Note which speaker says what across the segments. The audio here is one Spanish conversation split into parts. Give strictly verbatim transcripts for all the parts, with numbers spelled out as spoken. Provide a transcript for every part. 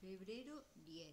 Speaker 1: Febrero diez.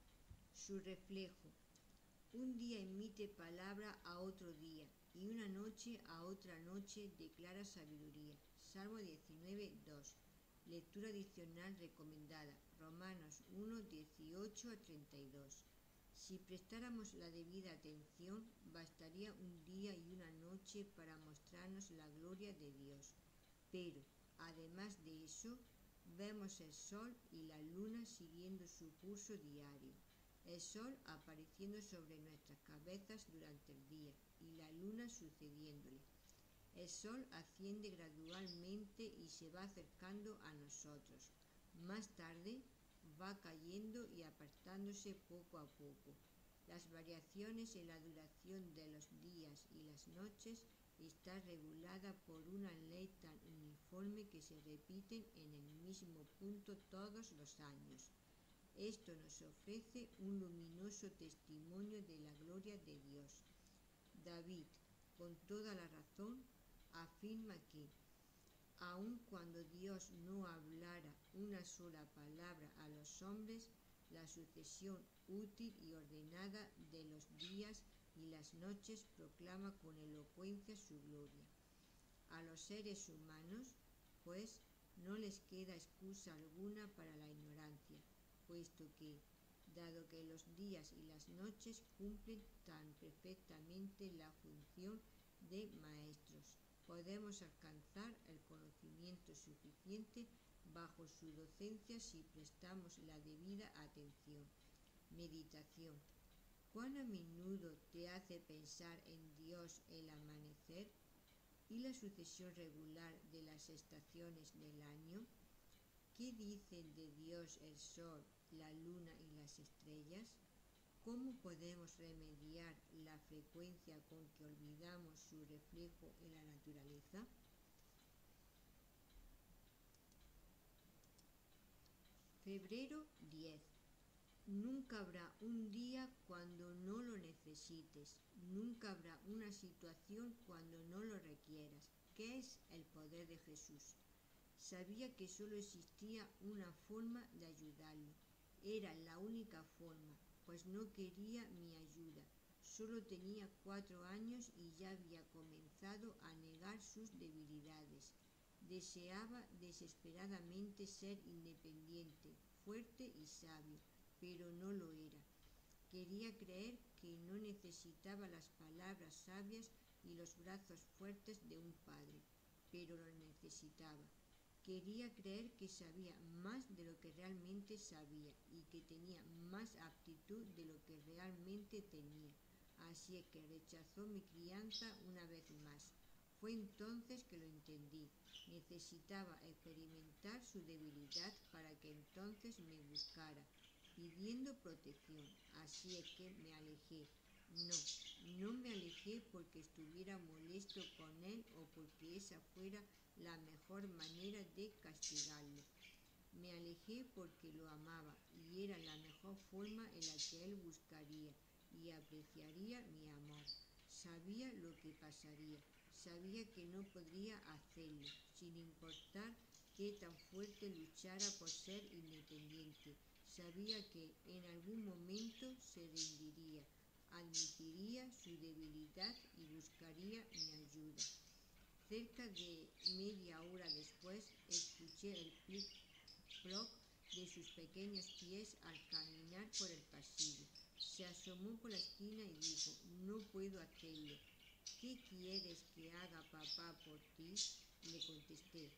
Speaker 1: Su reflejo. Un día emite palabra a otro día, y una noche a otra noche declara sabiduría. Salmo diecinueve, dos. Lectura adicional recomendada. Romanos uno, dieciocho a treinta y dos. Si prestáramos la debida atención, bastaría un día y una noche para mostrarnos la gloria de Dios. Pero, además de eso, vemos el sol y la luna siguiendo su curso diario. El sol apareciendo sobre nuestras cabezas durante el día y la luna sucediéndole. El sol asciende gradualmente y se va acercando a nosotros. Más tarde va cayendo y apartándose poco a poco. Las variaciones en la duración de los días y las noches está regulada por una ley tan uniforme que se repiten en el mismo punto todos los años. Esto nos ofrece un luminoso testimonio de la gloria de Dios. David, con toda la razón, afirma que, aun cuando Dios no hablara una sola palabra a los hombres, la sucesión útil y ordenada de los días y las noches proclama con elocuencia su gloria. A los seres humanos, pues, no les queda excusa alguna para la ignorancia, puesto que, dado que los días y las noches cumplen tan perfectamente la función de maestros, podemos alcanzar el conocimiento suficiente bajo su docencia si prestamos la debida atención. Meditación. ¿Cuán a menudo te hace pensar en Dios el amanecer y la sucesión regular de las estaciones del año? ¿Qué dicen de Dios el sol, la luna y las estrellas? ¿Cómo podemos remediar la frecuencia con que olvidamos su reflejo en la naturaleza? Febrero diez. Nunca habrá un día cuando no lo necesites, nunca habrá una situación cuando no lo requieras. ¿Qué es el poder de Jesús? Sabía que solo existía una forma de ayudarlo. Era la única forma, pues no quería mi ayuda. Solo tenía cuatro años y ya había comenzado a negar sus debilidades. Deseaba desesperadamente ser independiente, fuerte y sabio, pero no lo era. Quería creer que no necesitaba las palabras sabias y los brazos fuertes de un padre, pero lo necesitaba. Quería creer que sabía más de lo que realmente sabía y que tenía más aptitud de lo que realmente tenía. Así es que rechazó mi crianza una vez más. Fue entonces que lo entendí. Necesitaba experimentar su debilidad para que entonces me buscara, pidiendo protección. Así es que me alejé. No, no me alejé porque estuviera molesto con él o porque esa fuera la mejor manera de castigarlo. Me alejé porque lo amaba y era la mejor forma en la que él buscaría y apreciaría mi amor. Sabía lo que pasaría, sabía que no podría hacerlo, sin importar qué tan fuerte luchara por ser independiente. Sabía que en algún momento se rendiría, admitiría su debilidad y buscaría mi ayuda. Cerca de media hora después, escuché el plic-ploc de sus pequeños pies al caminar por el pasillo. Se asomó por la esquina y dijo: «No puedo hacerlo». «¿Qué quieres que haga papá por ti?», le contesté.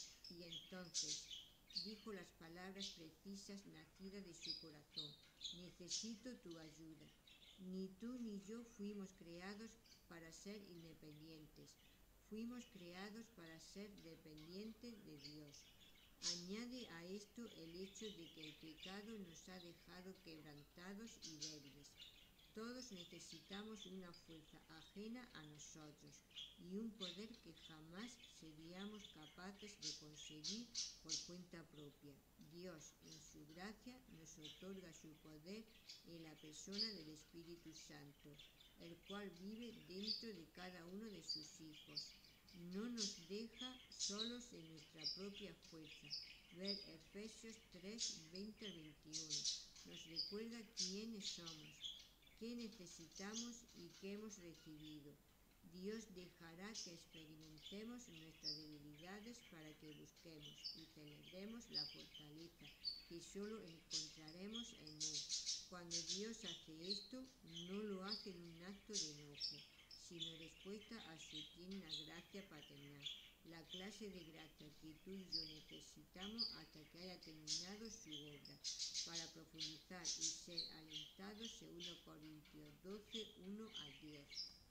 Speaker 1: Y entonces dijo las palabras precisas nacidas de su corazón: «Necesito tu ayuda». Ni tú ni yo fuimos creados para ser independientes. Fuimos creados para ser dependientes de Dios. Añade a esto el hecho de que el pecado nos ha dejado quebrantados y débiles. Todos necesitamos una fuerza ajena a nosotros y un poder que jamás seríamos capaces de conseguir por cuenta propia. Dios, en su gracia, nos otorga su poder en la persona del Espíritu Santo, el cual vive dentro de cada uno de sus hijos. no nos deja solos en nuestra propia fuerza. Ver Efesios tres, veinte al veintiuno. Nos recuerda quiénes somos, qué necesitamos y qué hemos recibido. Dios dejará que experimentemos nuestras debilidades para que busquemos y celebremos la fortaleza que solo encontraremos en Él. Cuando Dios hace esto, no lo hace en un acto de enojo, sino en respuesta a su tierna gracia paternal, la clase de gracia que tú y yo necesitamos hasta que haya terminado su obra, para profundizar y ser alentados, segundo Corintios doce, uno al diez.